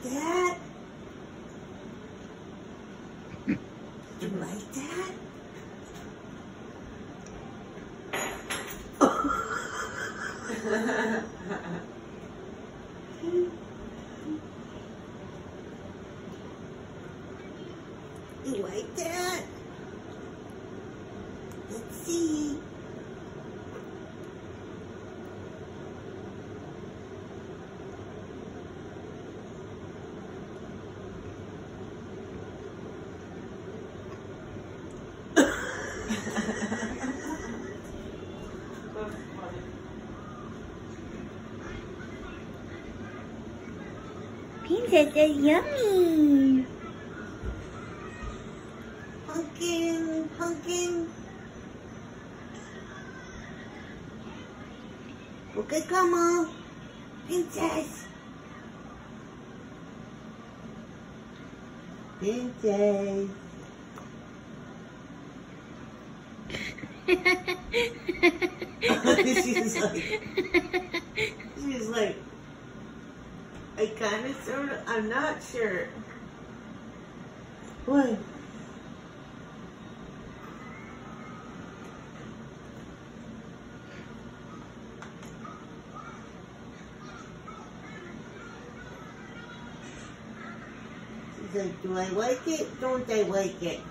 that? You like that? You like that? Let's see. Princess is yummy. Pumpkin, pumpkin. Okay, come on. Princess. Princess. she's like, I kind of, sort of, I'm not sure. What? She's like, do I like it? Don't I like it?